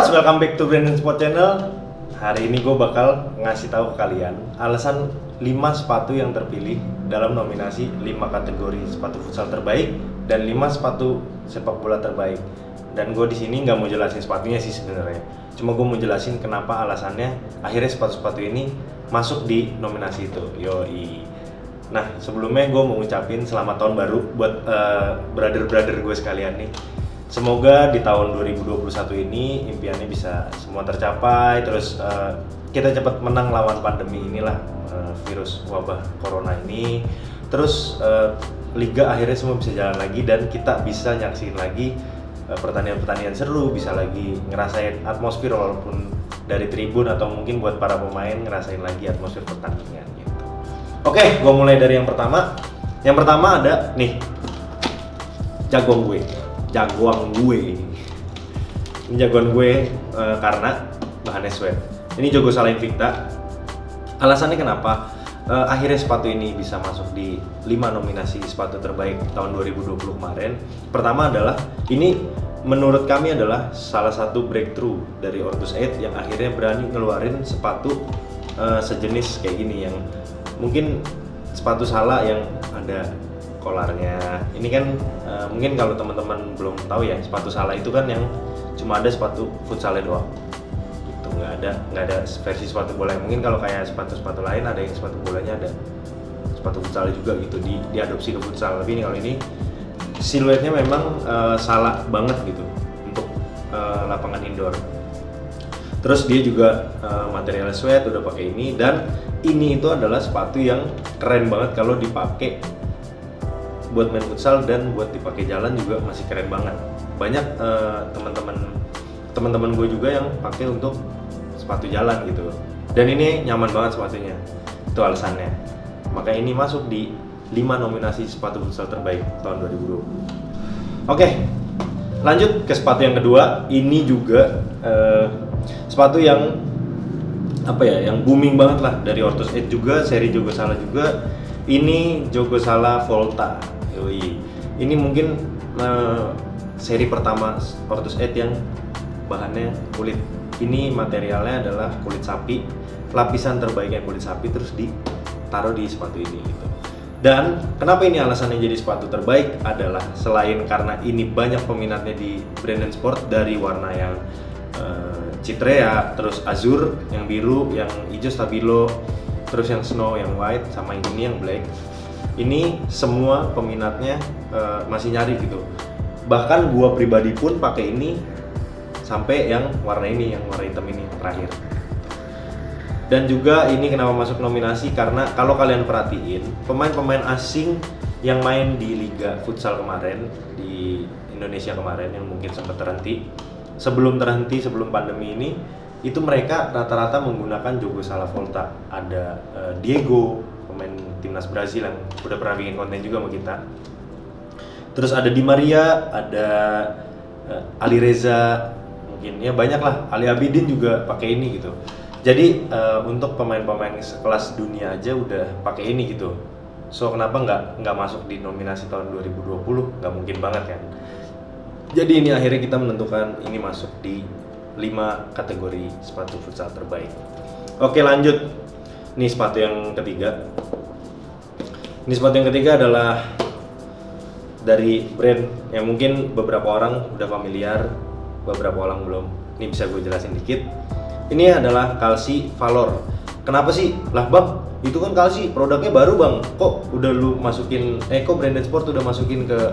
Bros, welcome back to Brandon Sport Channel. Hari ini gue bakal ngasih tahu ke kalian alasan 5 sepatu yang terpilih dalam nominasi 5 kategori sepatu futsal terbaik dan 5 sepatu sepak bola terbaik. Dan gue di sini nggak mau jelasin sepatunya sih sebenarnya. Cuma gue mau jelasin kenapa alasannya akhirnya sepatu-sepatu ini masuk di nominasi itu. Yoi. Nah, sebelumnya gue mau ngucapin selamat tahun baru buat brother-brother gue sekalian nih. Semoga di tahun 2021 ini impiannya bisa semua tercapai, terus kita cepat menang lawan pandemi inilah, virus wabah corona ini. Terus liga akhirnya semua bisa jalan lagi dan kita bisa nyaksiin lagi pertandingan-pertandingan seru, bisa lagi ngerasain atmosfer walaupun dari tribun atau mungkin buat para pemain ngerasain lagi atmosfer pertandingan gitu. Oke, gue mulai dari yang pertama. Yang pertama ada nih, jagoan gue. Ini jagoan gue karena bahannya sweat. Ini Jogo Sala Invicta. Alasannya kenapa akhirnya sepatu ini bisa masuk di 5 nominasi sepatu terbaik tahun 2020 kemarin. Pertama adalah ini menurut kami adalah salah satu breakthrough dari Ortus 8 yang akhirnya berani ngeluarin sepatu sejenis kayak gini, yang mungkin sepatu Sala yang ada kolarnya. Ini kan mungkin kalau teman-teman belum tahu ya, sepatu Sala itu kan yang cuma ada sepatu futsalnya doang. Gitu, nggak ada versi sepatu bola. Mungkin kalau kayak sepatu-sepatu lain ada yang sepatu bolanya, ada sepatu futsalnya juga gitu, diadopsi ke futsal. Tapi ini kalau ini siluetnya memang Sala banget gitu untuk lapangan indoor. Terus dia juga material sweat udah pakai ini, dan ini itu adalah sepatu yang keren banget kalau dipakai buat main futsal dan buat dipakai jalan juga masih keren banget. Banyak teman-teman gue juga yang pakai untuk sepatu jalan gitu. Dan ini nyaman banget sepatunya. Itu alasannya. Maka ini masuk di 5 nominasi sepatu futsal terbaik tahun 2020. Oke. Lanjut ke sepatu yang kedua. Ini juga sepatu yang yang booming banget lah dari Ortus 8 juga, seri Jogo Sala juga. Ini Jogo Sala Volta. Yoi. Ini mungkin seri pertama Ortus 8 yang bahannya kulit. Ini materialnya adalah kulit sapi, lapisan terbaiknya kulit sapi, terus ditaruh di sepatu ini gitu. Dan kenapa ini alasannya jadi sepatu terbaik adalah selain karena ini banyak peminatnya di Brandon Sport, dari warna yang citrea, terus azur, yang biru, yang hijau stabilo, terus yang snow, yang white, sama ini yang black. Ini semua peminatnya masih nyari gitu. Bahkan gua pribadi pun pakai ini sampai yang warna ini, yang warna hitam ini terakhir. Dan juga ini kenapa masuk nominasi, karena kalau kalian perhatiin pemain-pemain asing yang main di Liga Futsal kemarin di Indonesia kemarin yang mungkin sempat terhenti, sebelum pandemi ini, itu mereka rata-rata menggunakan Jogo Sala Volta. Ada Diego, pemain timnas Brazil yang udah pernah bikin konten juga sama kita. Terus ada Di Maria, ada Ali Reza, mungkin ya banyak lah. Ali Abidin juga pakai ini gitu. Jadi untuk pemain-pemain sekelas dunia aja udah pakai ini gitu. So kenapa nggak masuk di nominasi tahun 2020? Nggak mungkin banget kan. Jadi ini akhirnya kita menentukan ini masuk di 5 kategori sepatu futsal terbaik. Oke, lanjut. Ini sepatu yang ketiga. Ini sepatu yang ketiga adalah dari brand yang mungkin beberapa orang udah familiar, beberapa orang belum. Ini bisa gue jelasin dikit. Ini adalah Kalsi Valor. Kenapa sih? Lah bang, itu kan Kalsi produknya baru bang. Kok udah lu masukin, kok Brandon Sport udah masukin ke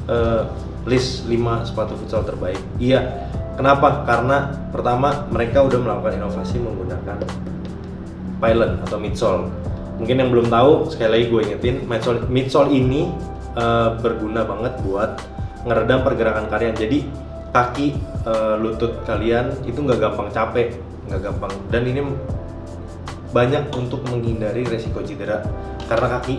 list 5 sepatu futsal terbaik? Iya. Kenapa? Karena pertama mereka udah melakukan inovasi menggunakan pylon atau midsole. Mungkin yang belum tahu, sekali lagi gue ingetin, midsole ini berguna banget buat ngeredam pergerakan kalian. Jadi kaki lutut kalian itu nggak gampang capek, nggak gampang. Dan ini banyak untuk menghindari resiko cedera, karena kaki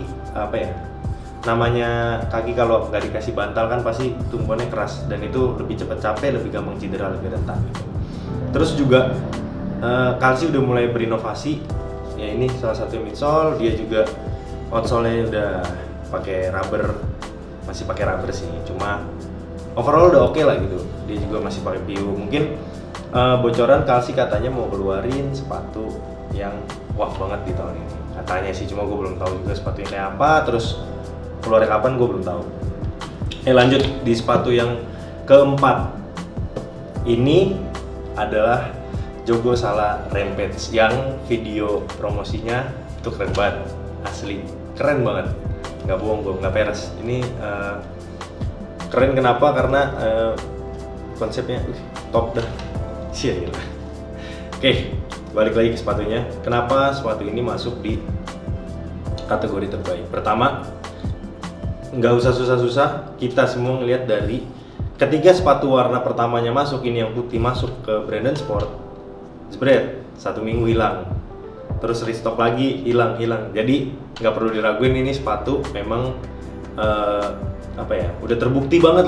namanya kaki kalau nggak dikasih bantal kan pasti tumpuannya keras, dan itu lebih cepat capek, lebih gampang cedera, lebih rentan gitu. Terus juga Kalsi udah mulai berinovasi. Ya ini salah satu midsole, dia juga outsole-nya udah pakai rubber, masih pakai rubber sih, cuma overall udah oke lah gitu. Dia juga masih pakai PU. Mungkin Bocoran Kalsi katanya mau keluarin sepatu yang wah banget di tahun ini. Katanya sih, cuma gue belum tahu juga sepatunya kayak apa, terus keluarnya kapan gue belum tahu. Lanjut di sepatu yang keempat. Ini adalah Jogo Sala Rampage yang video promosinya itu keren banget, asli keren banget, nggak bohong gue, nggak peres. Ini keren kenapa? Karena konsepnya top dah, sih gila. Oke, balik lagi ke sepatunya. Kenapa sepatu ini masuk di kategori terbaik? Pertama, nggak usah susah-susah, kita semua ngelihat dari ketika sepatu warna pertamanya masuk, ini yang putih masuk ke Brandon Sport, jebret, 1 minggu hilang, terus restock lagi hilang. Jadi nggak perlu diraguin, ini sepatu memang udah terbukti banget,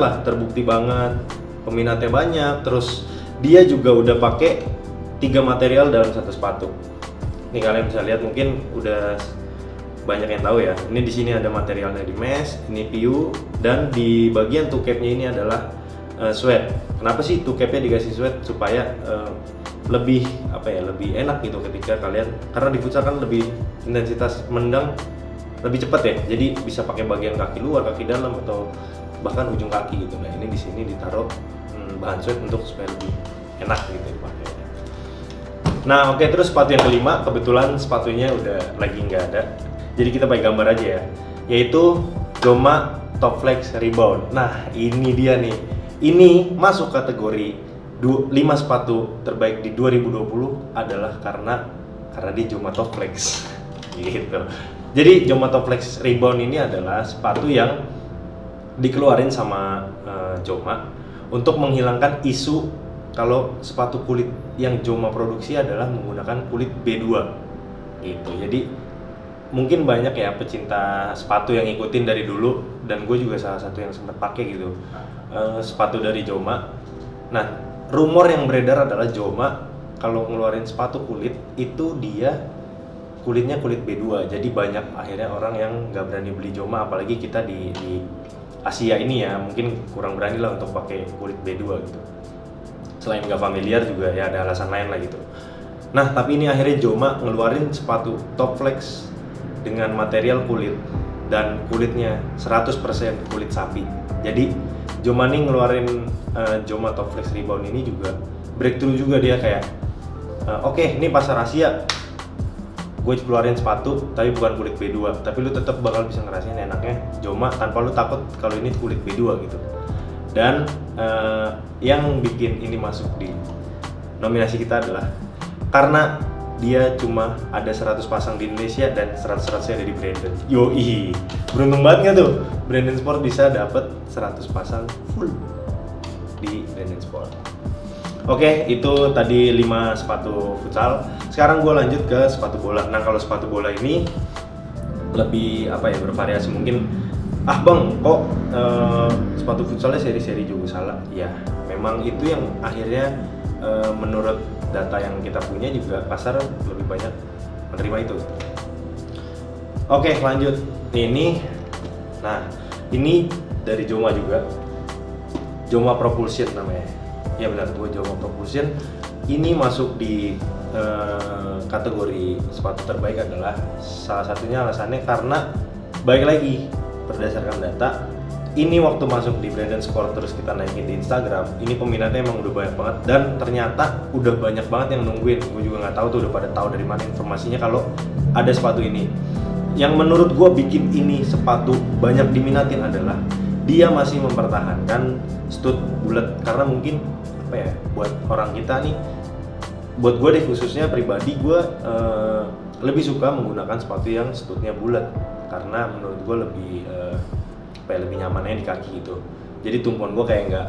peminatnya banyak, terus dia juga udah pakai 3 material dalam satu sepatu. Nih kalian bisa lihat, mungkin udah banyak yang tahu ya. Ini di sini ada materialnya di mesh, ini PU, dan di bagian toe capnya ini adalah sweat. Kenapa sih toe capnya dikasih sweat? Supaya lebih lebih enak gitu ketika kalian, karena di futsal kan lebih intensitas mendang lebih cepat ya. Jadi bisa pakai bagian kaki luar, kaki dalam, atau bahkan ujung kaki gitu. Nah ini di sini ditaruh bahan sweat untuk supaya lebih enak gitu dipakai. Nah oke, terus sepatu yang kelima, kebetulan sepatunya udah lagi nggak ada, jadi kita pakai gambar aja ya, yaitu Joma Top Flex Rebound. Nah ini dia nih, ini masuk kategori 5 sepatu terbaik di 2020 adalah karena dia Joma Top Flex gitu. Jadi Joma Top Flex Rebound ini adalah sepatu yang dikeluarin sama Joma untuk menghilangkan isu kalau sepatu kulit yang Joma produksi adalah menggunakan kulit B2 gitu. Jadi mungkin banyak ya pecinta sepatu yang ngikutin dari dulu, dan gue juga salah satu yang sempat pakai gitu sepatu dari Joma. Nah rumor yang beredar adalah Joma kalau ngeluarin sepatu kulit itu dia kulitnya kulit B2, jadi banyak akhirnya orang yang nggak berani beli Joma, apalagi kita di Asia ini ya, mungkin kurang berani lah untuk pakai kulit B2 gitu. Selain nggak familiar juga ya ada alasan lain lah gitu. Nah tapi ini akhirnya Joma ngeluarin sepatu Top Flex dengan material kulit, dan kulitnya 100% kulit sapi. Jadi Joma nih ngeluarin Joma Top Flex Rebound ini juga breakthrough juga, dia kayak oke, ini pasar Asia gue keluarin sepatu tapi bukan kulit B2, tapi lu tetap bakal bisa ngerasain enaknya Joma tanpa lu takut kalau ini kulit B2 gitu. Dan yang bikin ini masuk di nominasi kita adalah karena dia cuma ada 100 pasang di Indonesia dan 100-100-nya ada di Brandon. Yoi, beruntung banget nggak tuh? Brandon Sport bisa dapet 100 pasang full di Brandon Sport. Oke, itu tadi 5 sepatu futsal. Sekarang gue lanjut ke sepatu bola. Nah kalau sepatu bola ini lebih bervariasi mungkin. Bang, kok sepatu futsalnya seri-seri Jogo Sala? Ya, memang itu yang akhirnya menurut data yang kita punya juga pasar lebih banyak menerima itu. Oke, lanjut. Ini dari Joma juga, Joma Propulsion namanya. Ya benar, gue Joma Propulsion. Ini masuk di kategori sepatu terbaik adalah salah satunya alasannya karena baik lagi berdasarkan data. Ini waktu masuk di Brandon Sport terus kita naikin di Instagram, ini peminatnya emang udah banyak banget, dan ternyata udah banyak banget yang nungguin. Gue juga nggak tahu tuh udah pada tahu dari mana informasinya kalau ada sepatu ini. Yang menurut gue bikin ini sepatu banyak diminatin adalah dia masih mempertahankan stud bulat, karena mungkin buat orang kita nih, buat gue deh khususnya pribadi, gue lebih suka menggunakan sepatu yang studnya bulat karena menurut gue lebih nyamannya di kaki gitu. Jadi tumpuan gue kayak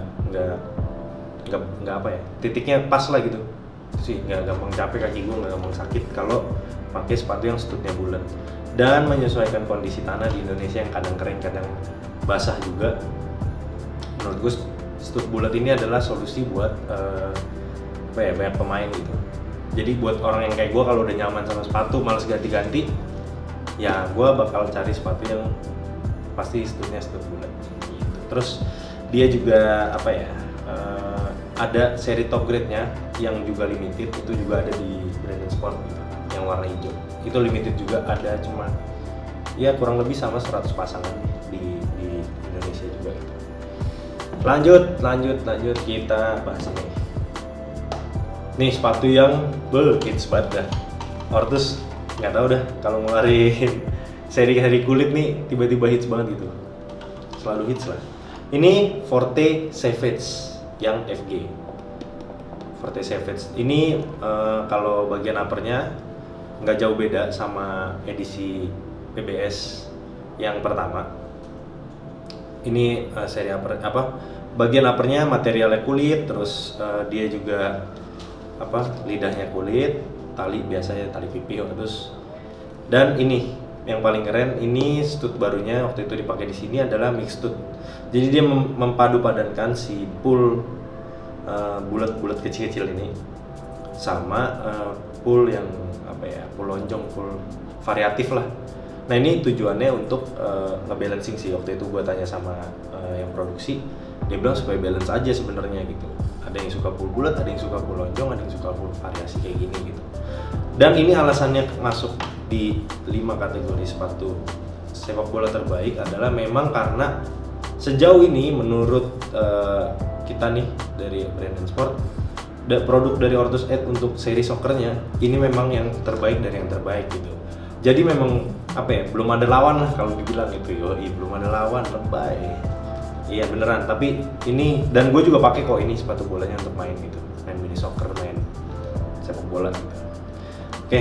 nggak titiknya pas lah gitu sih, nggak gampang capek kaki gue, nggak gampang sakit kalau pakai sepatu yang studnya bulat. Dan menyesuaikan kondisi tanah di Indonesia yang kadang kering kadang basah juga, menurut gue stud bulat ini adalah solusi buat banyak pemain gitu. Jadi buat orang yang kayak gue, kalau udah nyaman sama sepatu males ganti-ganti, ya gue bakal cari sepatu yang pasti studnya stud bulat gitu. Terus dia juga ada seri top grade-nya yang juga limited, itu juga ada di Brandon Sport gitu, yang warna hijau. Itu limited juga ada, cuma ya kurang lebih sama 100 pasangan di Indonesia juga gitu. Lanjut kita bahas ini. Nih sepatu yang hits banget dah. Ortus nggak tahu dah kalau ngeluarin seri kulit nih tiba-tiba hits banget gitu. Selalu hits lah. Ini Forte Savage yang FG. Forte Savage ini kalau bagian uppernya nggak jauh beda sama edisi PBS yang pertama. Ini seri upper bagian uppernya materialnya kulit, terus dia juga lidahnya kulit, tali biasanya tali pipih terus. Dan ini yang paling keren, ini stud barunya waktu itu dipakai di sini adalah mix stud. Jadi dia mempadu padankan si pull bulat-bulat kecil-kecil ini sama pull yang pull lonjong, pull variatif lah. Nah ini tujuannya untuk ngebalancing sih. Waktu itu gua tanya sama yang produksi, dia bilang supaya balance aja sebenarnya gitu. Ada yang suka pull bulat, ada yang suka pull lonjong, ada yang suka pull variasi kayak gini gitu. Dan ini alasannya masuk di 5 kategori sepatu sepak bola terbaik adalah memang karena sejauh ini menurut kita nih dari Brandon Sport, produk dari Ortus Ed untuk seri soccernya ini memang yang terbaik dari yang terbaik gitu. Jadi memang belum ada lawan lah kalau dibilang gitu. Belum ada lawan, lebay. Iya beneran, tapi ini, dan gue juga pakai kok ini sepatu bolanya untuk main gitu, main mini soccer, main sepak bola gitu. Oke,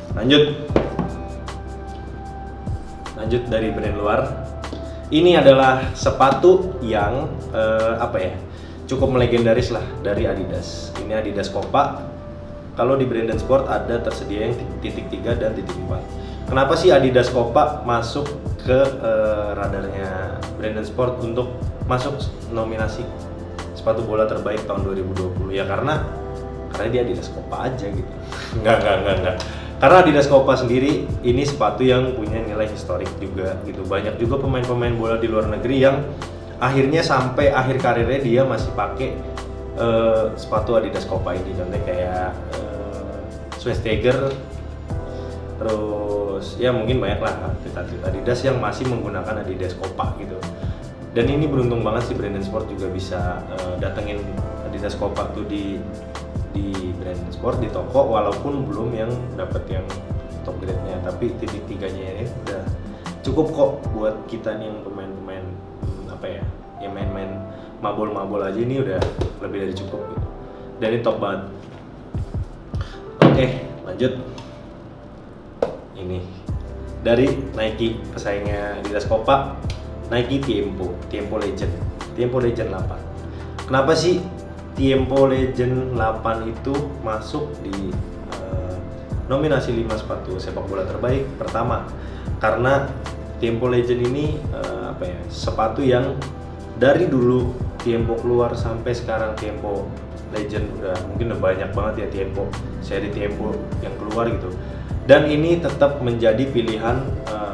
lanjut dari brand luar. Ini adalah sepatu yang cukup melegendaris lah dari Adidas. Ini Adidas Copa. Kalau di Brandon Sport ada tersedia yang titik 3 dan titik 4. Kenapa sih Adidas Copa masuk ke radarnya Brandon Sport untuk masuk nominasi sepatu bola terbaik tahun 2020? Ya karena dia Adidas Copa aja gitu. Enggak. Karena Adidas Copa sendiri ini sepatu yang punya nilai historik juga gitu. Banyak juga pemain-pemain bola di luar negeri yang akhirnya sampai akhir karirnya dia masih pakai sepatu Adidas Copa ini. Contohnya kayak Schweinsteiger, terus ya mungkin banyak lah atlet Adidas yang masih menggunakan Adidas Copa gitu. Dan ini beruntung banget sih Brandon Sport juga bisa datengin Adidas Copa tuh di Brandon Sport di toko, walaupun belum yang dapat yang top grade-nya, tapi titik 3-nya ini udah cukup kok buat kita nih yang pemain-pemain yang main-main mabol aja, ini udah lebih dari cukup gitu. Dan ini top banget. Oke, lanjut. Ini dari Nike, pesaingnya Adidas Copa, Nike Tiempo Legend 8. Kenapa sih Tiempo Legend 8 itu masuk di nominasi 5 sepatu sepak bola terbaik? Pertama, karena Tiempo Legend ini sepatu yang dari dulu Tiempo keluar sampai sekarang Tiempo Legend mungkin udah banyak banget ya seri Tiempo yang keluar gitu. Dan ini tetap menjadi pilihan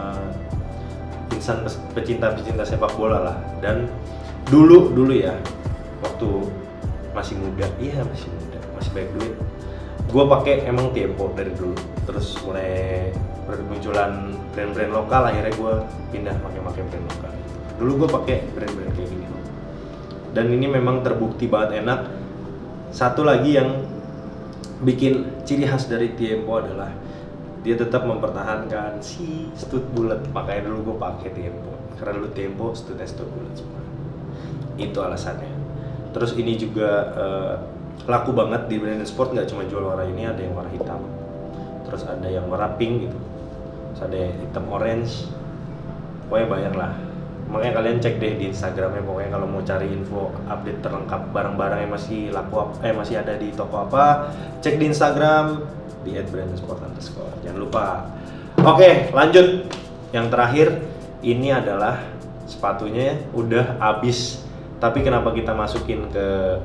insan pecinta sepak bola lah. Dan dulu ya, waktu masih muda, masih banyak duit, gue pakai emang Tiempo dari dulu. Terus mulai bermunculan brand-brand lokal, akhirnya gue pindah pakai brand lokal. Dulu gue pakai brand-brand kayak gini. Dan ini memang terbukti banget enak. Satu lagi yang bikin ciri khas dari Tiempo adalah dia tetap mempertahankan si stud bulat. Makanya dulu gue pakai Tiempo, karena dulu Tiempo stud bulat semua. Itu alasannya. Terus ini juga laku banget di Brandon Sport, nggak cuma jual warna ini, ada yang warna hitam, terus ada yang warna pink gitu, terus ada yang hitam orange, pokoknya banyak lah. Makanya kalian cek deh di Instagramnya, pokoknya kalau mau cari info update terlengkap barang-barang yang masih masih ada di toko apa, cek di Instagram di @brandonsport_. Jangan lupa. Oke, lanjut. Yang terakhir ini adalah sepatunya udah habis, tapi kenapa kita masukin ke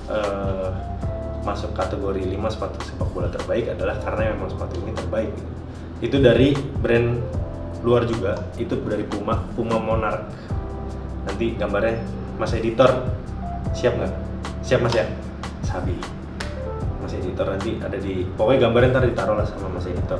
masuk kategori 5 sepatu sepak bola terbaik adalah karena memang sepatu ini terbaik gitu. Itu dari brand luar juga, itu dari Puma Monarch. Nanti gambarnya Mas editor siap nggak? Siap Mas ya? Sabi. Mas editor nanti ada di, pokoknya gambarnya ntar ditaruh lah sama Mas editor.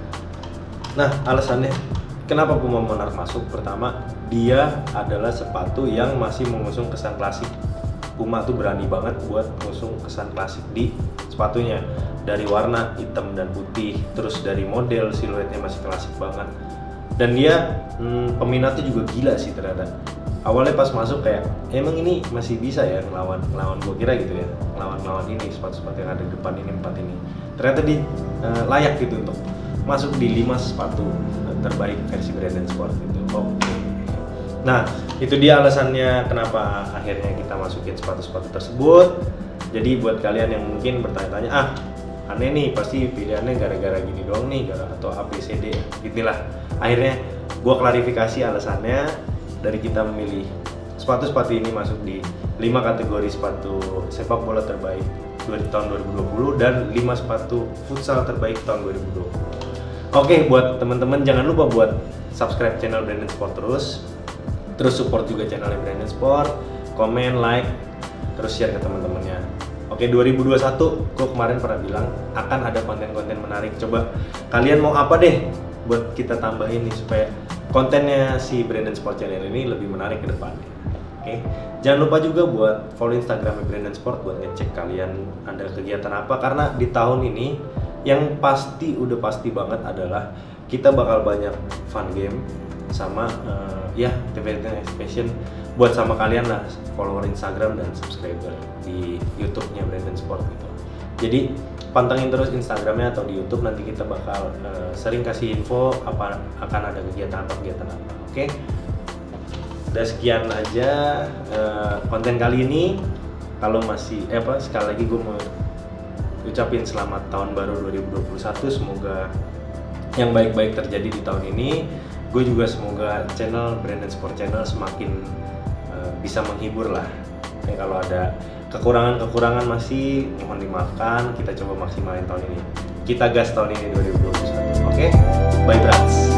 Nah, alasannya kenapa Puma Monarch masuk? Pertama, dia adalah sepatu yang masih mengusung kesan klasik. Puma tuh berani banget buat mengusung kesan klasik di sepatunya. Dari warna hitam dan putih, terus dari model siluetnya masih klasik banget. Dan dia peminatnya juga gila sih ternyata. Awalnya pas masuk kayak emang ini masih bisa ya ngelawan gue kira gitu ya, ngelawan ini sepatu-sepatu yang ada di depan ini 4 ini. Ternyata di layak gitu untuk masuk di 5 sepatu terbaik versi Brandon Sport gitu. Oke. Nah, itu dia alasannya kenapa akhirnya kita masukin sepatu-sepatu tersebut. Jadi buat kalian yang mungkin bertanya-tanya, aneh nih pasti pilihannya gara-gara gini doang nih, atau ABCD gitulah. Akhirnya gua klarifikasi alasannya dari kita memilih sepatu-sepatu ini masuk di 5 kategori sepatu sepak bola terbaik di tahun 2020 dan 5 sepatu futsal terbaik tahun 2020. Oke, buat teman-teman jangan lupa buat subscribe channel Brandon Sport terus support juga channelnya Brandon Sport, komen, like, terus share ke teman-temannya. Oke, 2021 gue kemarin pernah bilang akan ada konten-konten menarik. Coba kalian mau apa deh buat kita tambahin nih supaya kontennya si Brandon Sport Channel ini lebih menarik ke depannya. Oke, jangan lupa juga buat follow Instagramnya Brandon Sport buat ngecek kalian ada kegiatan apa, karena di tahun ini yang pasti udah pasti banget adalah kita bakal banyak fun game sama ya activity exhibition buat sama kalian lah, follower Instagram dan subscriber di YouTube-nya Brandon Sport gitu. Jadi pantengin terus Instagramnya atau di YouTube, nanti kita bakal sering kasih info apa akan ada kegiatan apa. Oke? Udah sekian aja konten kali ini. Kalau masih sekali lagi gue mau ucapin selamat tahun baru 2021, semoga yang baik-baik terjadi di tahun ini. Gue juga semoga channel Brandon Sport Channel semakin bisa menghibur lah. Kalau ada kekurangan masih mohon dimaafkan, kita coba maksimalin tahun ini. Kita gas tahun ini 2021. Oke? Bye Brats.